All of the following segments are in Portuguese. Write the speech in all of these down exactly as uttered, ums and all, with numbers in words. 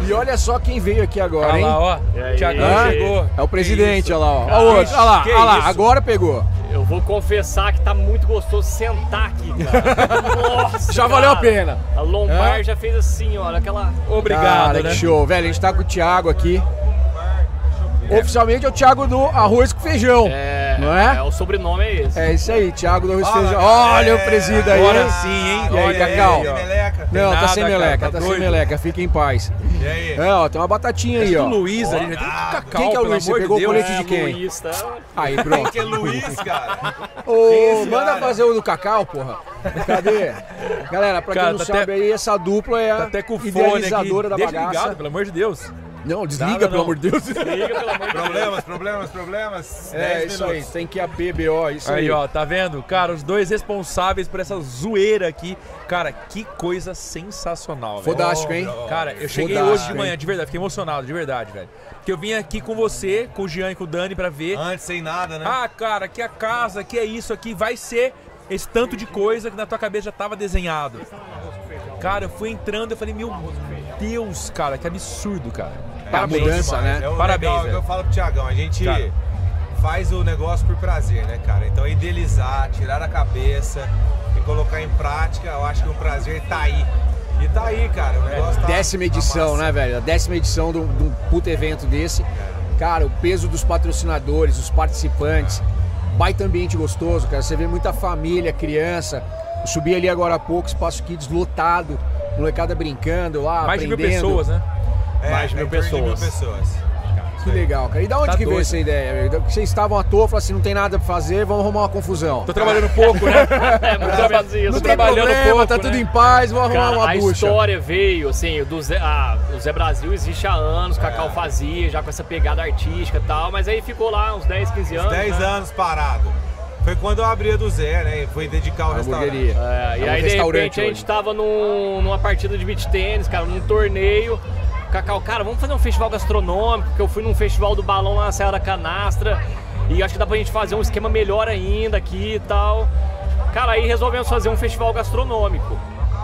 E olha só quem veio aqui agora, hein? Olha lá, ó. O Thiagão chegou. É o presidente, olha lá, ó. Cara, Olha o outro, olha lá, que olha lá, isso? agora pegou. Eu vou confessar que tá muito gostoso sentar aqui, cara. Nossa, Já cara. valeu a pena. A lombar É? já fez assim, olha, aquela... Obrigado, Cara, né? que show. Velho, a gente tá com o Thiago aqui. Oficialmente é o Thiago do Arroz com Feijão, É, não é? é, o sobrenome é esse. É isso aí, Thiago do Arroz com Olha, Feijão. cara, Olha é, o presídio aí. Agora hein? sim, hein? E aí, Olha Cacau? aí, meleca. Não, tá nada, sem cara, meleca, tá tá sem doido. meleca, fica em paz. E aí? É, ó, tem uma batatinha aí, ó. O Luiz ali, já tem um cacau, Quem que é o pelo Luiz? Você amor de pegou o Deus. colete de quem? Luiz, tá? Aí, Quem pronto. que é Luiz, cara? Ô, Quem é esse manda cara? fazer o do Cacau, porra. Cadê? Galera, pra Cara, quem não tá sabe até- aí, essa dupla é Tá a até com o fone idealizadora aqui. da Deixa bagaça. ligado, pelo amor de Deus. Não, desliga, Nada, pelo não. amor de Deus. Liga, pelo amor de Deus. Problemas, problemas, problemas. É, dez isso aí, minutos. tem que A P B O, isso aí. Aí, ó, tá vendo? Cara, os dois responsáveis por essa zoeira aqui. Cara, que coisa sensacional, velho. Fodástico, hein? Cara, eu cheguei Fodástico, hoje de manhã, hein? de verdade, fiquei emocionado, de verdade, velho. Porque eu vim aqui com você, com o Jean e com o Dani pra ver. Antes, sem nada, né? Ah, cara, que a casa, que é isso aqui, vai ser esse tanto de coisa que na tua cabeça já tava desenhado. Cara, eu fui entrando e falei, meu Deus, cara, que absurdo, cara. É a Parabéns, mudança, mano. né? É o Parabéns, legal, velho. eu falo pro Thiagão, a gente Cara. faz o negócio por prazer, né, cara? Então idealizar, tirar da cabeça e colocar em prática, eu acho que o prazer tá aí. E tá aí, cara, o negócio tá... Décima edição, tá massa. né, velho? A décima edição de um, de um puto evento desse. Cara, o peso dos patrocinadores, os participantes. Baita ambiente gostoso, cara. Você vê muita família, criança. Eu subi ali agora há pouco, Espaço Kids lotado. Molecada brincando lá, Mais de mil aprendendo. pessoas, né? É, Mais de tá mil em torno de mil pessoas. pessoas. Que legal, cara. E da onde Tá que veio doido. essa ideia, velho? Que vocês estavam à toa, falaram assim, não tem nada pra fazer, vamos arrumar uma confusão. Tô trabalhando pouco, né? É, mais ou menos isso. Não tô tem trabalhando problema, pouco, tá né? tudo em paz, vamos arrumar Cara, uma a bucha. história veio, assim, do Zé, ah, o Zé Brasil existe há anos, o Cacau fazia, já com essa pegada artística e tal, mas aí ficou lá uns dez, quinze anos. dez né? anos parado. Foi quando eu abri a do Zé, né? E foi dedicar o A restaurante. hamburgueria. É, e É um aí, de restaurante repente, a hoje. gente tava num- numa partida de beach tênis, cara, num torneio. Cacau, cara, vamos fazer um festival gastronômico, porque eu fui num festival do balão lá na Serra da Canastra. E acho que dá pra gente fazer um esquema melhor ainda aqui e tal. Cara, aí resolvemos fazer um festival gastronômico.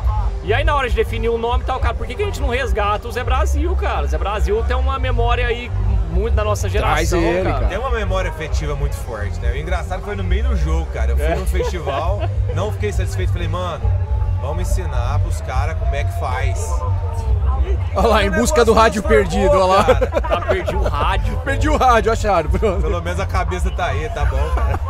E aí na hora de definir o nome e tal, cara, por que, que a gente não resgata o Zé Brasil, cara? O Zé Brasil tem uma memória aí muito da nossa Traz geração, ele, cara. Tem uma memória afetiva muito forte, né? O engraçado foi no meio do jogo, cara. Eu fui É. num festival, não fiquei satisfeito. Falei, mano, vamos ensinar pros caras como é que faz. Olha lá, em busca do rádio perdido, olha lá. Cara. Tá, perdi o rádio. Perdi o rádio, acharam, pronto. Pelo menos a cabeça tá aí, tá bom, cara.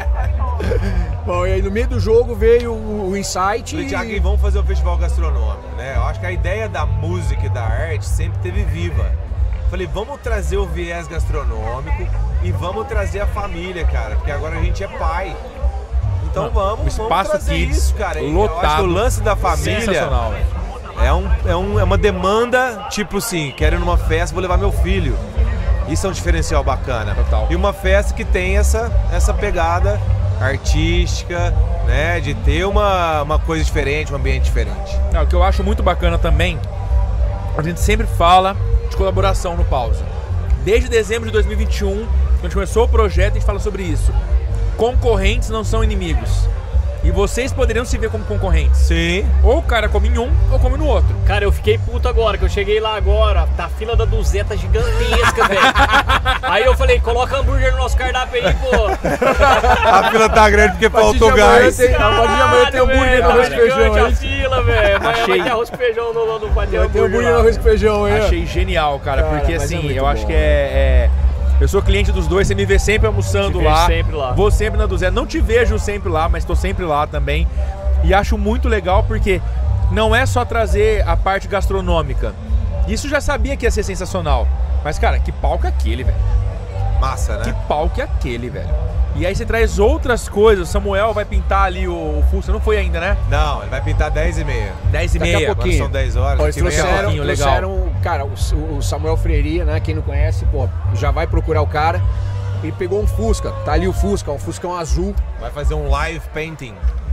Bom, e aí no meio do jogo veio o, o insight Falei, e... Thiago, vamos fazer um festival gastronômico, né? Eu acho que a ideia da música e da arte sempre teve viva. Falei, vamos trazer o viés gastronômico e vamos trazer a família, cara, porque agora a gente é pai. Então Mano, vamos, o Espaço vamos trazer Kids isso, cara. E eu acho que lotado. o lance da família Sensacional, velho. é, um, é, um, é uma demanda, tipo assim, quero ir numa festa, vou levar meu filho. Isso é um diferencial bacana. Total. E uma festa que tem essa, essa pegada artística, né? De ter uma, uma coisa diferente, um ambiente diferente. Não, o que eu acho muito bacana também, a gente sempre fala de colaboração no Pausa. Desde dezembro de dois mil e vinte e um, quando a gente começou o projeto, a gente fala sobre isso. Concorrentes não são inimigos. E vocês poderiam se ver como concorrentes. Sim. Ou o cara come em um, ou come no outro. Cara, eu fiquei puto agora, que eu cheguei lá agora, tá a fila da duzeta gigantesca, velho. Aí eu falei, coloca hambúrguer no nosso cardápio aí, pô. A fila tá grande porque A partir faltou de amanhã gás. tem- A partir de amanhã tem hambúrguer velho, no arroz e tá feijão gigante aí. a fila, velho. Amanhã Achei. vai ter arroz e feijão, não, não vai ter Tem hambúrguer hambúrguer lá. no arroz e feijão aí. ó. Achei genial, cara, Cara, porque mas é assim, muito eu acho bom. que é, é- eu sou cliente dos dois, você me vê sempre almoçando Te vejo lá. sempre lá. Vou sempre na do Zé. Não te vejo sempre lá, mas tô sempre lá também. E acho muito legal porque não é só trazer a parte gastronômica. Isso já sabia que ia ser sensacional. Mas, cara, que palco é aquele, velho? Massa, Que né? palco é aquele, velho? E aí você traz outras coisas. O Samuel vai pintar ali o, o Fusca. Não foi ainda, né? Não, ele vai pintar dez e meia. dez e Daqui a meia. pouquinho. Agora são dez horas. Ó, eles daqui meia trouxeram, hora. pouquinho, legal. trouxeram, cara, o, o Samuel Freiria, né? Quem não conhece, pô, já vai procurar o cara. Ele pegou um Fusca, tá ali o Fusca, um Fuscão azul. Vai fazer um live painting.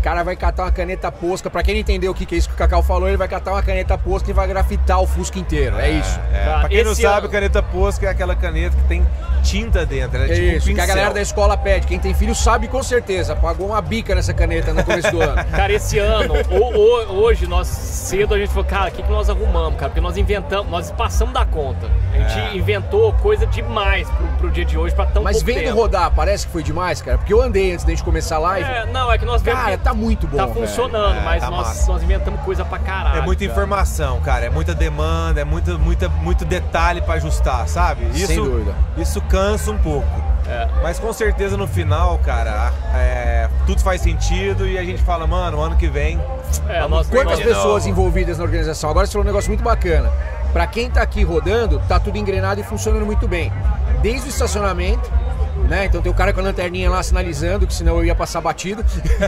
cara vai catar uma caneta posca. Pra quem não entendeu o que, que é isso que o Cacau falou, ele vai catar uma caneta posca e vai grafitar o Fusca inteiro. É, é isso. É. Cara, Pra quem não esse sabe, ano- caneta posca é aquela caneta que tem tinta dentro. Ela é, É tipo um isso, que a pincel. galera da escola pede. Quem tem filho sabe com certeza. Pagou uma bica nessa caneta no começo do ano. Cara, esse ano, o- o- hoje, nós cedo a gente falou, cara, o que, que nós arrumamos, cara? Porque nós inventamos, nós passamos da conta. A gente É. inventou coisa demais pro, pro dia de hoje, pra tão Mas pouco vendo tempo. rodar, parece que foi demais, cara. Porque eu andei antes da gente começar a live. É, não, é que nós vemos Cara, que tá muito bom, tá velho. funcionando, É, mas tá nós, massa. nós inventamos coisa pra caralho. É muita cara. informação, cara. É muita demanda, é muita, muita, muito detalhe pra ajustar, sabe? Isso, Sem dúvida. Isso cansa um pouco. É. Mas com certeza no final, cara, é, tudo faz sentido e a gente fala, mano, ano que vem. É, vamos nós- Quantas de pessoas novo. envolvidas na organização? Agora você falou um negócio muito bacana. Pra quem tá aqui rodando, tá tudo engrenado e funcionando muito bem. Desde o estacionamento, né? Então tem o cara com a lanterninha lá sinalizando, que senão eu ia passar batido.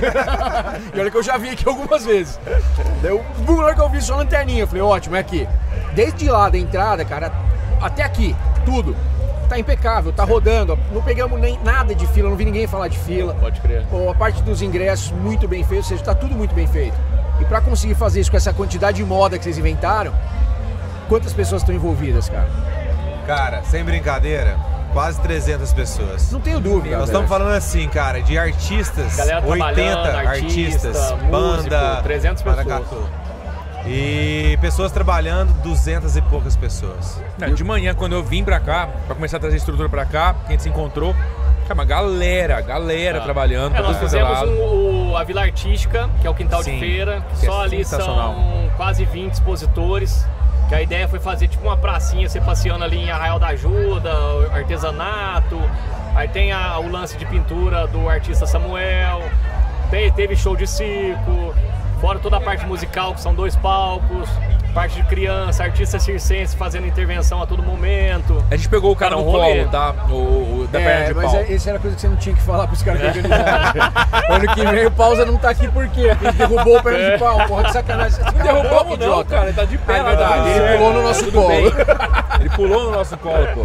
E olha que eu já vi aqui algumas vezes. Daí eu, bum, na hora que eu vi sua lanterninha, eu falei, ótimo, é aqui. Desde lá da entrada, cara, até aqui, tudo. Tá impecável, tá rodando. Não pegamos nem nada de fila, não vi ninguém falar de fila. Pode crer. Pô, a parte dos ingressos muito bem feito, ou seja, tá tudo muito bem feito. E pra conseguir fazer isso com essa quantidade de moda que vocês inventaram, quantas pessoas estão envolvidas, cara? Cara, sem brincadeira, quase trezentas pessoas. Não tenho dúvida. Nós velho. estamos falando assim, cara, de artistas, Galera oitenta trabalhando, artistas, artista, banda, músico, trezentas pessoas. maracatu. E pessoas trabalhando, duzentas e poucas pessoas. Não, de manhã, quando eu vim pra cá, pra começar a trazer estrutura pra cá, que a gente se encontrou, cara, uma galera, galera Ah. trabalhando. É, pra nós todo quanto é fizemos lado. um- o- a Vila Artística, que é o quintal Sim, de feira, que que é só ali sensacional. são quase vinte expositores. Que a ideia foi fazer tipo uma pracinha, você passeando ali em Arraial da Ajuda, artesanato. Aí tem a- o lance de pintura do artista Samuel. Tem- teve show de circo. Fora toda a parte musical, que são dois palcos. Parte de criança, artista circense fazendo intervenção a todo momento. A gente pegou o cara Cara, no um rolê. colo, tá? O, o- da perna É, de mas pau. é, esse era coisa que você não tinha que falar pros caras que organizaram. Ano que vem o Pausa não tá aqui por quê? Porque ele derrubou o perna de pau, porra de sacanagem. Você Não derrubou, que não, idiota. cara. Ele tá de pé, É na verdade, ele pulou no nosso Tudo colo. bem. Ele pulou no nosso colo, pô.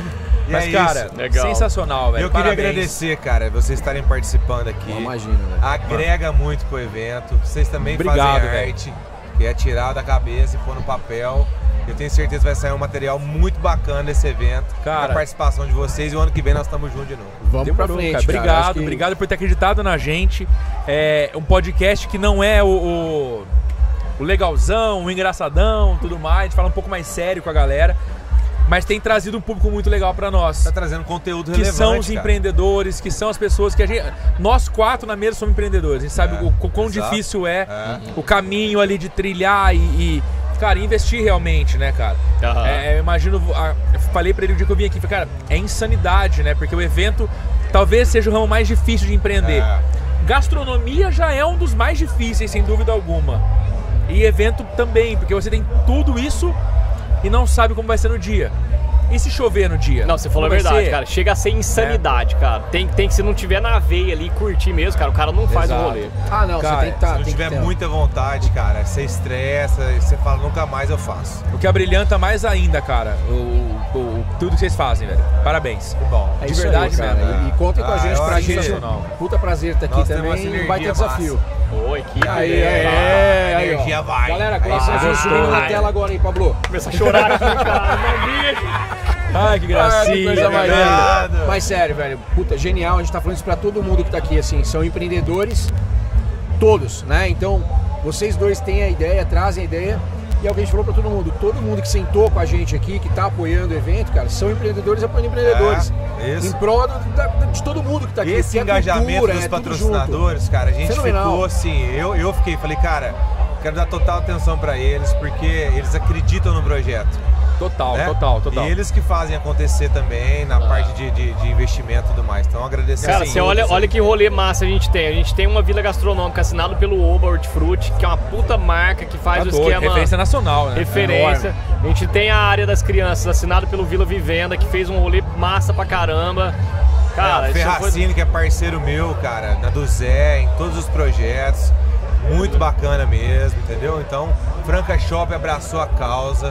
E Mas, é cara, isso. Legal. sensacional, velho. Eu queria Parabéns. agradecer, cara, vocês estarem participando aqui. Imagina, velho. Agrega muito pro evento. Vocês também Obrigado, fazem velho. arte, que é tirar da cabeça e pôr no papel. Eu tenho certeza que vai sair um material muito bacana desse evento. Cara. Com a participação de vocês e o ano que vem nós estamos juntos de novo. Vamos pra Demorou, frente, cara. cara. Obrigado, Acho que- obrigado por ter acreditado na gente. É um podcast que não é o, o, o legalzão, o engraçadão, tudo mais. A gente fala um pouco mais sério com a galera. Mas tem trazido um público muito legal pra nós. Tá trazendo conteúdo Que relevante, são os cara. empreendedores, que são as pessoas que a gente... Nós quatro na mesa somos empreendedores. A gente sabe É, o, o quão exato. difícil é, É. o caminho ali de trilhar e, e, cara, investir realmente, né, cara? Aham. É, eu imagino... a- eu falei pra ele o dia que eu vim aqui, falei, cara, é insanidade, né? Porque o evento talvez seja o ramo mais difícil de empreender. É. Gastronomia já é um dos mais difíceis, sem dúvida alguma. E evento também, porque você tem tudo isso e não sabe como vai ser no dia. E se chover no dia? Não, você falou a Como vai verdade, ser? cara. Chega a ser insanidade, cara. Tem, tem que, se não tiver na veia ali, curtir mesmo, cara, o cara não faz Exato. o rolê. Ah, não, Cara, você tem que tá, Se não tem tiver que ter. muita vontade, cara, você estressa, você fala, nunca mais eu faço. O que abrilhanta mais ainda, cara, o, o- o- tudo que vocês fazem, velho. Parabéns. Que bom. É de isso aí, verdade cara. mesmo. E, e contem com a Ah, gente eu pra acho gente. sensacional. Puta prazer estar aqui Nós temos uma também. sinergia Vai ter desafio. Ô, equipe. Aí, né? aí, vai, aí, aí, energia ó. vai. Galera, Aí, coraçãozinho vai. subindo na Vai. tela agora, hein, Pablo? Começa a chorar aqui, cara. Não bicho. Ai, que Ah, que gracinha. coisa mais obrigado. linda. Mas sério, velho, puta, genial. A gente tá falando isso pra todo mundo que tá aqui, assim, são empreendedores, todos, né? Então, vocês dois têm a ideia, trazem a ideia. E é o que a gente falou pra todo mundo. Todo mundo que sentou com a gente aqui, que tá apoiando o evento, cara, são empreendedores apoiando empreendedores. É, isso. Em prol do- da- de todo mundo que tá aqui. Esse porque é engajamento cultura, dos é tudo patrocinadores, cara, a gente Fenomenal. ficou assim, eu, eu fiquei, falei, cara, quero dar total atenção pra eles, porque eles acreditam no projeto. Total, né? total, total. E eles que fazem acontecer também na parte de, de, de investimento e tudo mais. Então agradecer Cara, assim, você olha, olha que rolê massa a gente tem. A gente tem uma vila gastronômica assinada pelo Oba Hortifruti, que é uma puta marca que faz Tá o doido, esquema... referência nacional, né? Referência. A gente tem a área das crianças, assinado pelo Vila Vivenda, que fez um rolê massa pra caramba. Cara, é, isso Ferracini, foi... que é parceiro meu, cara, na do Zé, em todos os projetos. Muito bacana mesmo, entendeu? Então, Franca Shop abraçou a causa.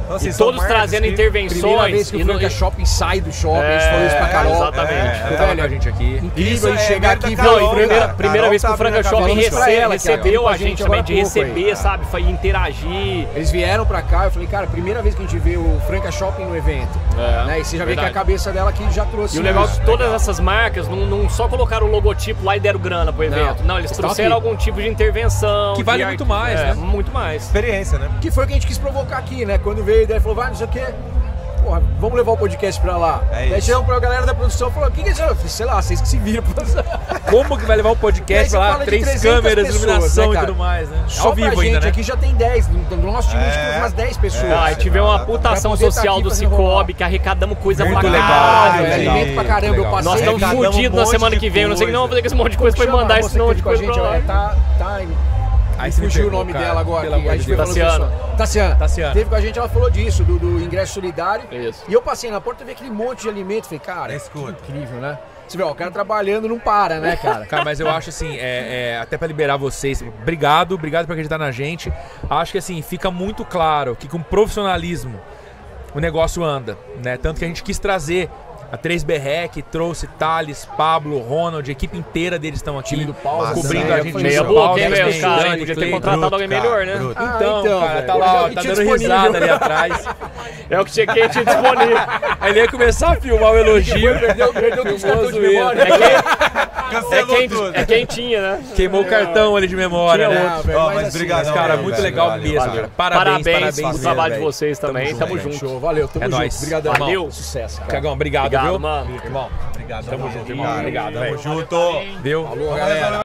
Então, assim, E são todos marcas trazendo que- intervenções. Primeira vez que e o no- Franca Shopping sai do shopping, É, a gente falou isso pra Carol. exatamente. É, Pô, tava velho, com a gente aqui. incrível Isso ele é chegar mérito aqui e da ver- Não, Carol, e primeira, cara. primeira Carol vez que tá o Franca abrindo a Shopping cabeça pra rece- ela, que ela recebeu veio com a a gente gente também, agora de há pouco aí. receber, sabe? Foi interagir. Eles vieram pra cá, eu falei, cara, primeira vez que a gente vê o Franca Shopping no evento. É, Né? E você já vê que verdade. a cabeça dela aqui já trouxe. E o legal é isso. que todas essas marcas não, não só colocaram o logotipo lá e deram grana pro evento. Não, Não, eles estão trouxeram aqui. algum tipo de intervenção. Que vale de muito arte- mais, é, né? Muito mais. Experiência, né? Que foi o que a gente quis provocar aqui, né? Quando veio a ideia, falou, vai, não sei o quê. Porra, vamos levar o podcast pra lá. É Aí isso. chegamos pra galera da produção e falou, o que que é isso? Eu falei, sei lá, vocês que se viram. Como que vai levar o E aí podcast você pra lá? fala de Três trezentas câmeras, pessoas, iluminação né, e cara? tudo mais, né? Só Ao pra vivo gente ainda, né? aqui já tem dez, do do nosso time É. a gente tem umas dez pessoas. Ah, e tivemos uma puta Pra ação poder tá social aqui do fazendo rolar. Cicobi, que arrecadamos coisa Muito pra legal, caralho, velho. velho. Alimento pra caramba, eu passei. Nós estamos Arrecadamos fodidos um na monte semana de que vem. Eu não sei que não vou fazer coisa. com esse monte de coisa pra Chama mandar a esse moça que monte de com a coisa gente, pra lá. é, tá, tá Aí você me fugiu o pegou, nome cara, dela agora. pelo que amor a de gente foi Deus. falando Tassiana. disso. Tassiana. Tassiana. Teve com a gente, ela falou disso, do, do ingresso solidário. Isso. E eu passei na porta e vi aquele monte de alimento. Falei, cara, Escuta. incrível, né? Você vê, ó, o cara trabalhando não para, né, cara? Cara, mas eu acho assim, é, é, até pra liberar vocês, obrigado, obrigado por acreditar na gente. Acho que assim, fica muito claro que com profissionalismo o negócio anda, né? Tanto que a gente quis trazer a três B R E C, trouxe Thales, Pablo, Ronald, a equipe inteira deles estão aqui Time do Pausa, cobrindo né? a gente. Meia no boca, Pausa, hein, velho, Dani, os caras, hein? Dani, Podia ter Clay, contratado bruto, alguém cara, melhor, né? bruto. Ah, Então, então, cara, velho. tá lá, ó, E tá tinha dando disponível. risada ali atrás. É o que tinha quente disponível. Aí ele ia começar a filmar o elogio, Perdeu, perdeu todos os Filmou cartões de zoeira. memória. É, quem, é, Cancelou quem, tudo. é quem tinha, né? queimou o cartão ali de memória, Tinha né? Ah, velho, Ó, mas mas assim, obrigado, mas, Cara, Valeu, muito velho, legal valeu, mesmo, valeu. cara. Parabéns, parabéns, pelo mesmo, trabalho de velho. vocês também. Tamo Tamo junto, junto. Show, valeu, tamo É junto. nóis. Obrigadão. Valeu. Sucesso, cara. Cagão, obrigado, Obrigado, viu? mano. Irmão, Obrigado, tamo junto, irmão. Cara, Obrigado, Tamo velho. junto. Viu? Falou, galera.